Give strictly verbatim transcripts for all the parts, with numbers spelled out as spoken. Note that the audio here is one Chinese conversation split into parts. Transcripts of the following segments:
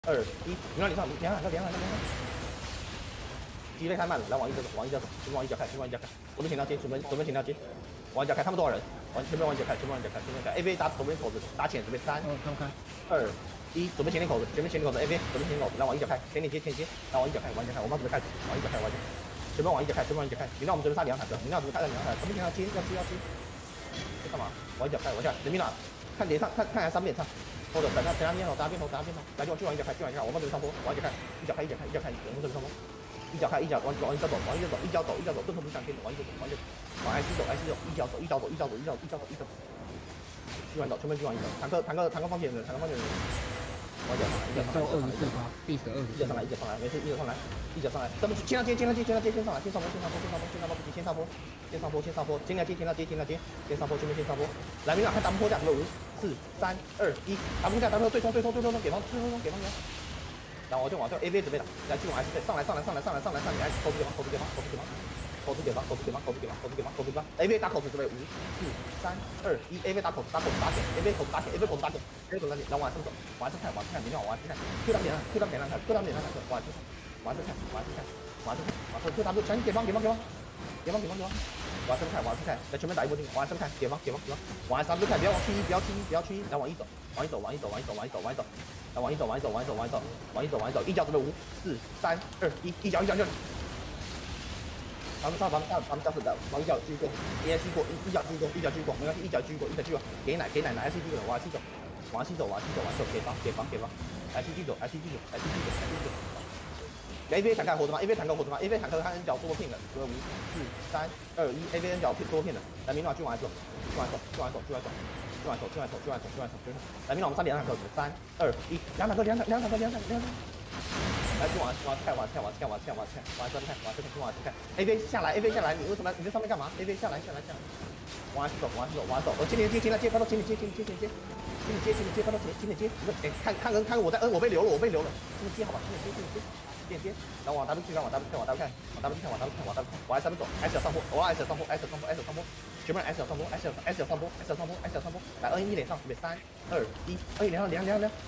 二一，你让你上，连喊，连喊，连喊。机位太慢了，来往一脚走，往一脚走，全部往一脚开，全部往一脚开。左边前条接，左边左边前条接，往一脚开，他们多少人？往全部往一脚开，全部往一脚开，全部往一脚开。A V 打左边口子，打浅准备三， 哦，看不开。 二一，左边前点口子，前面前点口子 A V， 左边前点口子，来往一脚开，前点接，前点接，来往一脚开，往一脚开，我们准备开始，往一脚开，往一脚开。全部往一脚开，全部往一脚开。你让我们这边杀两坦克，你让我们开了两坦克，左边前要接，要接，要接。在干嘛？往一脚开，往下，人民啦，看点上，看看三边上。或者等他等他边头，等他边头，等他边头，来就就往一脚开，就往一脚开，我们这边上坡，往一脚开，一脚开，一脚开，一脚开，我们这边上坡，一脚开，一脚往往一脚走，往一脚走，一脚走，一脚走，盾头不向前走，往一脚走，往一脚走，往 I C 走 ，I C 走，一脚走，一脚走，一脚走，一脚一脚走，一脚走，继续走，全部继续往一脚，坦克坦克坦克方面人，坦克方面人，往一脚上来，一脚上来， 二十四趴，必死二十， 一脚上来，一脚上来，没事，一脚上来，一脚上来，咱们去，先上接，先上接，先上接，先上来，先上坡，先上坡，先上坡，先上坡，先上坡，先上坡，先上坡，先上接，先上接，先上接，先上坡，全面先上坡，来，民长看咱们坡架，准备五。四三二一，打不下，打不下，对冲对冲对冲对冲，给方对冲给方给方。然后我就往这 A V 准备打，来继续往 S 上来上来上来上来上来上来，口子给方口子给方口子给方口子给方口子给方口子给方口子给方口子给方 A V 打口子准备五四三二一 A V 打口子打口子打点 A V 口子打点 A V 口子打点 A V 口子打点，然后往上走往上看往上看，明天往上看 ，Q 他点上 Q 他点上看 Q 他点上看往上看往上看往上看往上看往上 Q 他全给方给方给方给方给方给方。往上看，往上看，来全面打一波进，往上看，点方，点方，点方，往上看，不要往区一，不要区一，不要区一，来往一走，往一走，往一走，往一走，往一走，往一走，来往一走，往一走，往一走，往一走，往一走，往一走，一脚准备五、四、三、二、一，一脚一脚一脚。咱们上，咱们上，咱们上是的，往一脚继续过 ，A S 过，一脚继续过，一脚继续过，没关系，一脚继续过，一脚继续过，给奶给奶奶 S C 继续走，往 S C 走，往 S C 走，往 S C 走，往 S C 走，给方，给方，给方 ，S C 继续走 ，S C 继续走 ，S C 继续走 ，S C 继续走。A V 坦克活着吗 ？A V 坦克活着吗 ？A V 坦克他 N 角多片的，准备五、四、三、二、一 ，A V N 角多片的，来民导去往走，去往走，去往走，去往走，去往走，去往走，去往走，去往走，去往走，来民导我们三两坦克，三、二、一，两坦克，两坦，两坦克，两坦，两坦。来去往往看，往看，往看，往看，往看，往这看，往这看，往这看。A V 下来 ，A V 下来，你为什么你在上面干嘛 ？A V 下来，下来，下来。往走，往走，往走，我接连接，接连接，快到接连接，接连接，接连接，接连接，接连接，快到接，接连接。哎，看看人，看我在 N， 我被留了，我被留了，接连接好吧，接连接，接连接。链接，然后往 W 去看，往 W 看，往 W 看，往 W 看，往 W 看，往 W 看，往 S 走 ，S 上坡，往 S 上坡 ，S 上坡 ，S 上坡，全部人 S 上坡 ，S S 上坡 ，S 上坡 ，S 上坡，来 N 一连上，准备三、二、一 ，N 一连上，连连连。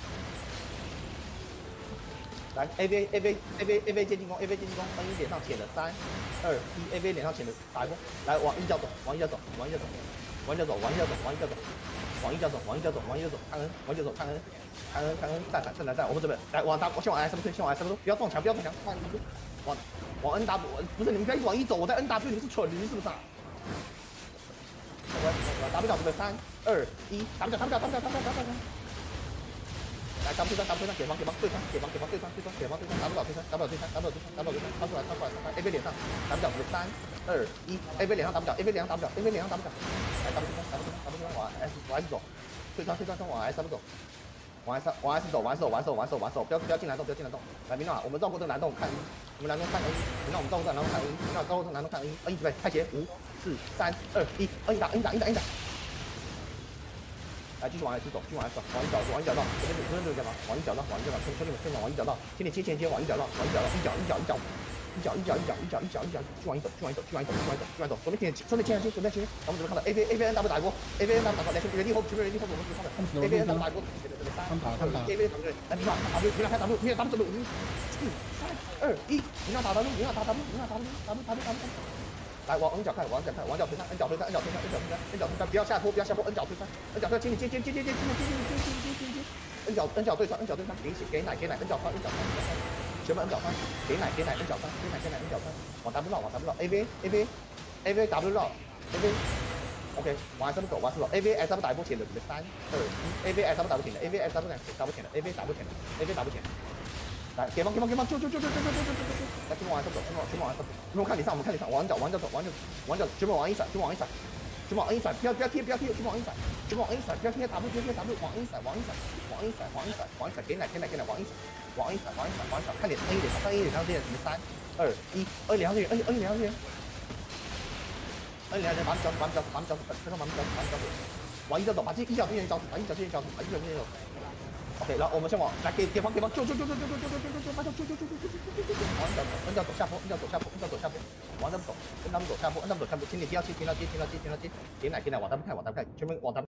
来 A V A V A V A V 接进攻 ，A V 接进攻 ，N 一连上浅的三、二、一 ，A V 连上浅的打一波，来往一脚走，往一脚走，往一脚走，往一脚走，往一脚走，往一脚走。往一脚走，往一脚走，往一脚走，看 N， 往一脚走，看 N， 看 N， 看 N， 站闪，站闪，站，我们这边来往 W， 先往 S 推，先往 S 推，不要撞墙，不要撞墙，看一步，往往 N W， 不是你们不要一直往一走，我在 N W， 你们是蠢驴是不是啊？我 W 脚准备三、二、一 ，W 脚 W 脚 W 脚 W 脚 W 脚，来 W 推上 W 推上，给方给方对上，给方给方对上对上，给方对上 W 脚推上 W 脚推上 W 脚推上 W 脚推上，超出来超出来超出来 ，A V 脸上 W 脚准备三、二、一 ，A V 脸上 W 脚 ，A V 脸上 W 脚 ，A V 脸上 W 脚。来 W 推上 W 推上 W 推上往 S 往 S 走，退上退上往 S 走，往 S 往 S 走，往 S 走，往 S 走，往 S 走，往 S 走，不要不要进蓝洞，不要进蓝洞。来，民导，我们绕过这个蓝洞看，我们蓝洞看 N 一，民导我们绕过这个蓝洞看 N 一，民导绕过这个蓝洞看 N 一 ，N 一准备开斜，五、四、三、二、一 ，N 一打 N 一打 N 一打 N 一打。来继续往 S 走，继续往 S 走，往一脚往一脚道，这边这边这个地方，往一脚道，往一脚道，兄兄弟们兄弟们往一脚道，先接先接往一脚道，往一脚道，一脚一脚一脚。一脚一脚一脚一脚一脚一脚去往一走，去往一走，去往一走，去往一走，去往一走，准备前准备前进，准备前进，咱们准备看到 A V A V N W 打一波 ，A V N W 打一波，来，原地后，全部原地后，我们准备看到 A V N W 打一波，准备三、二、一 ，A V N W 来，民导 W， 民导开 W， 民导 W 准备五、四、三、二、一，民导打 W， 民导打 W， 民导打 W，W W W， 来往 N 脚看，往 N 脚看，往脚推上 ，N 脚推上 ，N 脚推上 ，N 脚推上 ，N 脚推上，不要下坡，不要下坡 ，N 脚推上 ，N 脚推上，接你接接接接接接接接接接接接 ，N 脚 N 脚对上 ，N 脚对上，给血给奶给奶 ，N 脚穿 N 脚穿 ，N 脚穿。全部 N 脚穿，给奶给奶 N 脚穿，给奶给奶 N 脚穿，往 W 绕往 W 绕 A V A V A V W 绕 A V OK 往 S 走往 S 走 A V S W 打一波前的准备三二一 A V S W 打不前的 A V S W 打 W 前的 A V W 前的 A V W 前的，来给方给方给方救救救救救救救救救救，来全部往 S 走全部全部往 S 走，全部看你上我们看你上往脚往脚走往脚往脚全部往一闪全部往一闪。全部往 A 闪，不要不要贴，不要贴，全部往 A 闪，全部往 A 闪，不要贴 W， 不要贴 W， 往 A 闪，往 A 闪，往 A 闪，往 A 闪，往 A 闪，给奶给奶给奶，往 A 闪，往 A 闪，往 A 闪，往 A 闪，看脸 N 一脸上 ，N 一脸上这些什么三、二、一 ，N 脸上这些 N N 脸上这些 ，N 脸上这些，把你脚把你脚把你脚推上把你脚把你脚往一脚走，把这一脚之前脚把一脚之前脚把一脚之前脚。OK， 然后我们先往来给给方给方救救救救救救救救救救救，把脚救救救救救救救救救，往 N 脚走 ，N 脚走下坡 ，N 脚走下坡 ，N 脚走下坡，往 W 走 ，N W 走下坡 ，N W 走下坡 ，前点接要接，前到接，前到接，前到接，给奶给奶往 W 看往 W 看，全部往 W。